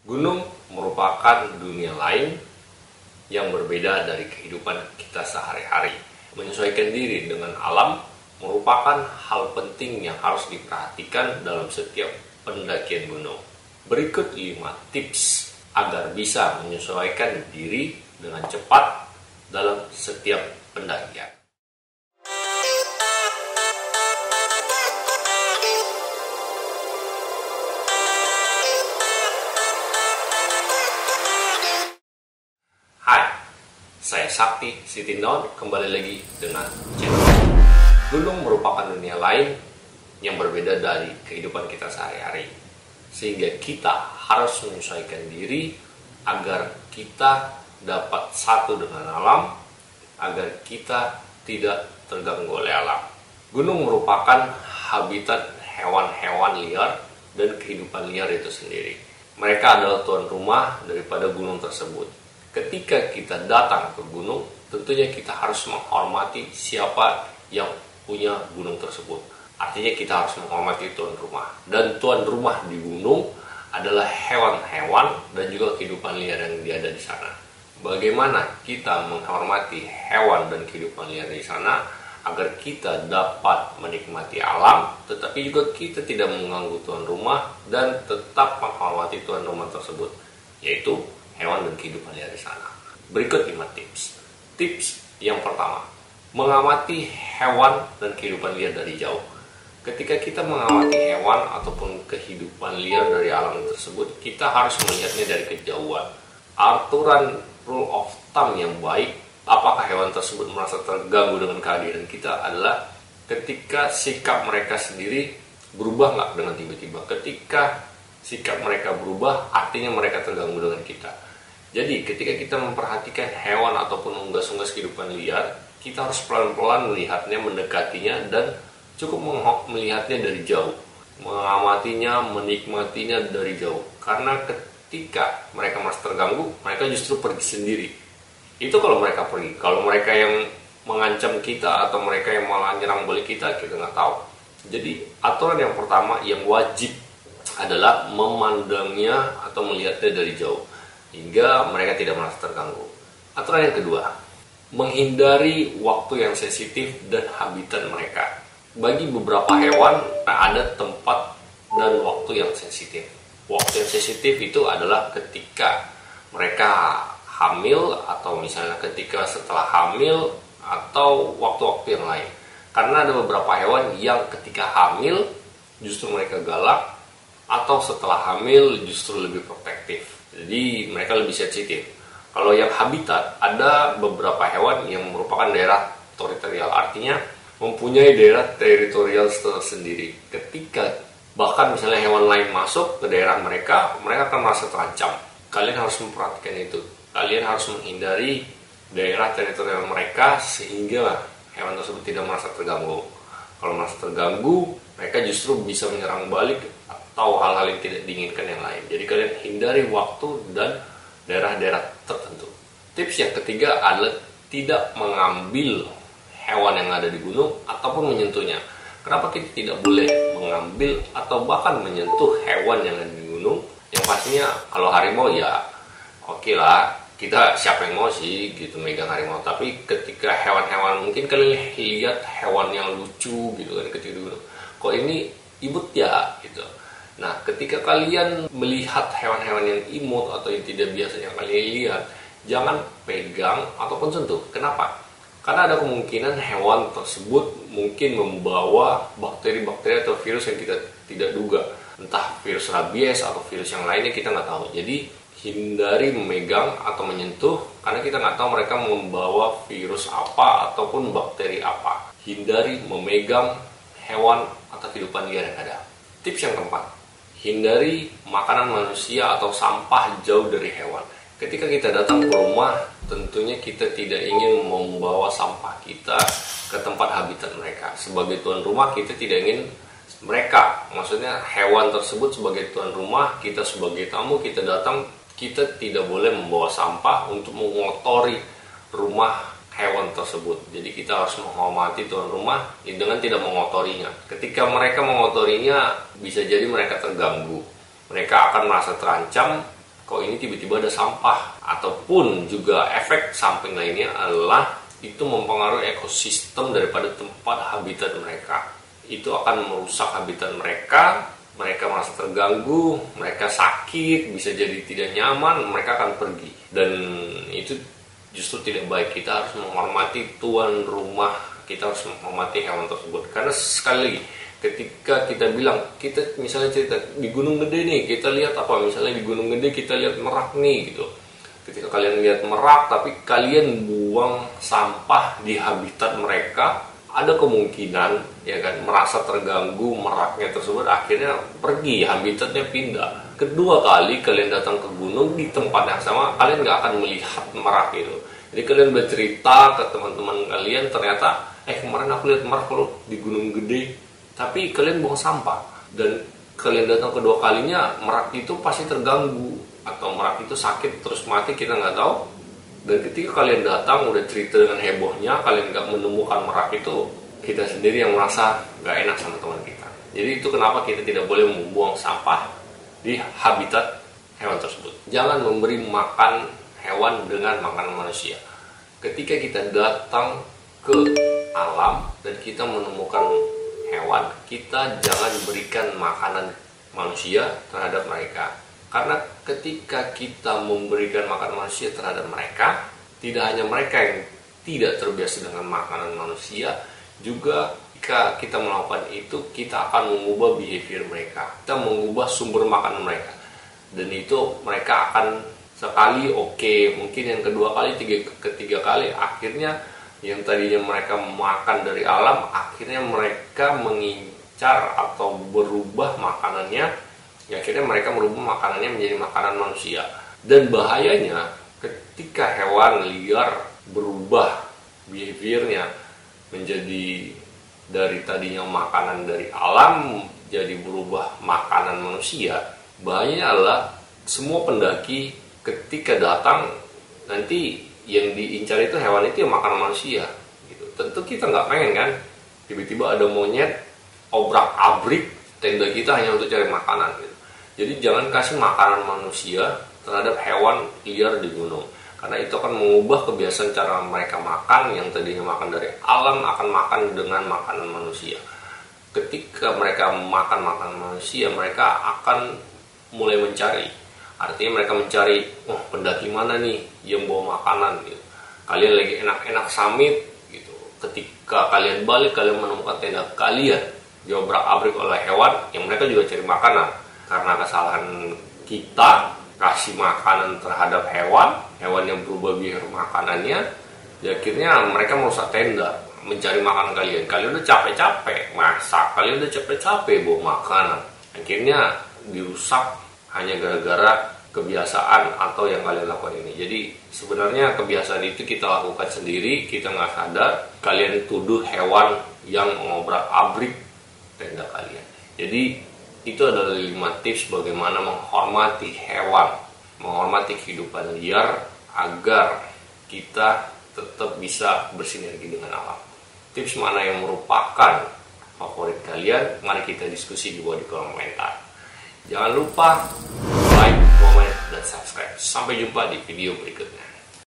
Gunung merupakan dunia lain yang berbeda dari kehidupan kita sehari-hari. Menyesuaikan diri dengan alam merupakan hal penting yang harus diperhatikan dalam setiap pendakian gunung. Berikut 5 tips agar bisa menyesuaikan diri dengan cepat dalam setiap pendakian. Hai, saya Sakti Sitindon, kembali lagi dengan channel. Gunung merupakan dunia lain yang berbeda dari kehidupan kita sehari-hari, sehingga kita harus menyesuaikan diri agar kita dapat satu dengan alam, agar kita tidak terganggu oleh alam. Gunung merupakan habitat hewan-hewan liar dan kehidupan liar itu sendiri. Mereka adalah tuan rumah daripada gunung tersebut. Ketika kita datang ke gunung, tentunya kita harus menghormati siapa yang punya gunung tersebut. Artinya kita harus menghormati tuan rumah. Dan tuan rumah di gunung adalah hewan-hewan dan juga kehidupan liar yang ada di sana. Bagaimana kita menghormati hewan dan kehidupan liar di sana agar kita dapat menikmati alam, tetapi juga kita tidak mengganggu tuan rumah dan tetap menghormati tuan rumah tersebut, yaitu hewan dan kehidupan liar di sana. Berikut 5 tips. Tips yang pertama, mengamati hewan dan kehidupan liar dari jauh. Ketika kita mengamati hewan ataupun kehidupan liar dari alam tersebut, kita harus melihatnya dari kejauhan. Aturan rule of thumb yang baik, apakah hewan tersebut merasa terganggu dengan kehadiran kita, adalah ketika sikap mereka sendiri berubah nggak dengan tiba-tiba. Ketika sikap mereka berubah, artinya mereka terganggu dengan kita. Jadi ketika kita memperhatikan hewan ataupun unggas-unggas kehidupan liar, kita harus pelan-pelan melihatnya, mendekatinya, dan cukup melihatnya dari jauh, mengamatinya, menikmatinya dari jauh. Karena ketika mereka merasa terganggu, mereka justru pergi sendiri. Itu kalau mereka pergi. Kalau mereka yang mengancam kita atau mereka yang malah nyerang balik kita nggak tahu. Jadi aturan yang pertama yang wajib adalah memandangnya atau melihatnya dari jauh, hingga mereka tidak merasa terganggu. Aturan yang kedua, menghindari waktu yang sensitif dan habitat mereka. Bagi beberapa hewan ada tempat dan waktu yang sensitif. Waktu yang sensitif itu adalah ketika mereka hamil, atau misalnya ketika setelah hamil, atau waktu-waktu yang lain. Karena ada beberapa hewan yang ketika hamil justru mereka galak, atau setelah hamil justru lebih protektif. Jadi mereka lebih sensitif. Kalau yang habitat, ada beberapa hewan yang merupakan daerah teritorial, artinya mempunyai daerah teritorial tersendiri. Ketika bahkan misalnya hewan lain masuk ke daerah mereka, mereka akan merasa terancam. Kalian harus memperhatikan itu. Kalian harus menghindari daerah teritorial mereka sehingga hewan tersebut tidak merasa terganggu. Kalau merasa terganggu, mereka justru bisa menyerang balik atau hal-hal yang tidak diinginkan yang lain. Jadi kalian hindari waktu dan daerah-daerah tertentu. Tips yang ketiga adalah tidak mengambil hewan yang ada di gunung ataupun menyentuhnya. Kenapa kita tidak boleh mengambil atau bahkan menyentuh hewan yang ada di gunung? Yang pastinya kalau harimau ya oke lah, kita siapa yang mau sih gitu megang harimau. Tapi ketika hewan-hewan, mungkin kalian lihat hewan yang lucu gitu kan ketika di gunung, kok ini imut ya gitu. Nah, ketika kalian melihat hewan-hewan yang imut atau yang tidak biasanya kalian lihat, jangan pegang ataupun sentuh. Kenapa? Karena ada kemungkinan hewan tersebut mungkin membawa bakteri-bakteri atau virus yang kita tidak duga. Entah virus rabies atau virus yang lainnya, kita nggak tahu. Jadi, hindari memegang atau menyentuh, karena kita nggak tahu mereka membawa virus apa ataupun bakteri apa. Hindari memegang hewan atau kehidupan liar yang ada. Tips yang keempat, hindari makanan manusia atau sampah jauh dari hewan. Ketika kita datang ke rumah, tentunya kita tidak ingin membawa sampah kita ke tempat habitat mereka. Sebagai tuan rumah, kita tidak ingin mereka, maksudnya hewan tersebut sebagai tuan rumah, kita sebagai tamu, kita datang, kita tidak boleh membawa sampah untuk mengotori rumah hewan tersebut. Jadi kita harus menghormati tuan rumah dengan tidak mengotorinya. Ketika mereka mengotorinya, bisa jadi mereka terganggu. Mereka akan merasa terancam kok ini tiba-tiba ada sampah. Ataupun juga efek samping lainnya adalah itu mempengaruhi ekosistem daripada tempat habitat mereka. Itu akan merusak habitat mereka, mereka merasa terganggu, mereka sakit, bisa jadi tidak nyaman, mereka akan pergi. Dan itu justru tidak baik. Kita harus menghormati tuan rumah, kita harus menghormati hewan tersebut. Karena sekali lagi, ketika kita bilang, kita misalnya cerita di Gunung Gede nih, kita lihat apa, misalnya di Gunung Gede kita lihat merak nih gitu. Ketika kalian lihat merak tapi kalian buang sampah di habitat mereka, ada kemungkinan ya kan merasa terganggu meraknya tersebut, akhirnya pergi, habitatnya pindah. Kedua kali kalian datang ke gunung di tempat yang sama, kalian nggak akan melihat merak itu. Jadi kalian bercerita ke teman-teman kalian, ternyata kemarin aku lihat merak loh di Gunung Gede, tapi kalian buang sampah. Dan kalian datang kedua kalinya, merak itu pasti terganggu atau merak itu sakit terus mati, kita nggak tahu. Dan ketika kalian datang udah cerita dengan hebohnya, kalian nggak menemukan merak itu, kita sendiri yang merasa nggak enak sama teman kita. Jadi itu kenapa kita tidak boleh membuang sampah di habitat hewan tersebut. Jangan memberi makan hewan dengan makanan manusia. Ketika kita datang ke alam dan kita menemukan hewan, kita jangan berikan makanan manusia terhadap mereka. Karena ketika kita memberikan makanan manusia terhadap mereka, tidak hanya mereka yang tidak terbiasa dengan makanan manusia, juga jika kita melakukan itu, kita akan mengubah behavior mereka, kita mengubah sumber makanan mereka. Dan itu mereka akan sekali oke, mungkin yang kedua kali, ketiga kali, akhirnya yang tadinya mereka makan dari alam, akhirnya mereka mengincar atau berubah makanannya. Akhirnya mereka merubah makanannya menjadi makanan manusia. Dan bahayanya ketika hewan liar berubah behaviornya menjadi dari tadinya makanan dari alam jadi berubah makanan manusia, bahayanya adalah semua pendaki ketika datang nanti yang diincar itu hewan itu yang makan manusia gitu. Tentu kita nggak pengen kan tiba-tiba ada monyet obrak-abrik tenda kita hanya untuk cari makanan gitu. Jadi jangan kasih makanan manusia terhadap hewan liar di gunung, karena itu akan mengubah kebiasaan cara mereka makan. Yang tadinya makan dari alam akan makan dengan makanan manusia. Ketika mereka makan makanan manusia, mereka akan mulai mencari. Artinya mereka mencari, pendaki mana nih yang bawa makanan gitu. Kalian lagi enak-enak summit gitu. Ketika kalian balik, kalian menemukan tenda kalian diobrak-abrik oleh hewan yang mereka juga cari makanan. Karena kesalahan kita kasih makanan terhadap hewan yang berubah biar makanannya, ya akhirnya mereka merusak tenda, mencari makanan kalian. Kalian udah capek-capek masak, kalian udah capek-capek bawa makanan, akhirnya dirusak hanya gara-gara kebiasaan atau yang kalian lakukan ini. Jadi sebenarnya kebiasaan itu kita lakukan sendiri, kita nggak sadar. Kalian tuduh hewan yang mengobrak-abrik tenda kalian. Jadi itu adalah 5 tips bagaimana menghormati hewan, menghormati kehidupan liar agar kita tetap bisa bersinergi dengan alam. Tips mana yang merupakan favorit kalian? Mari kita diskusi di bawah di kolom komentar. Jangan lupa like, comment, dan subscribe. Sampai jumpa di video berikutnya.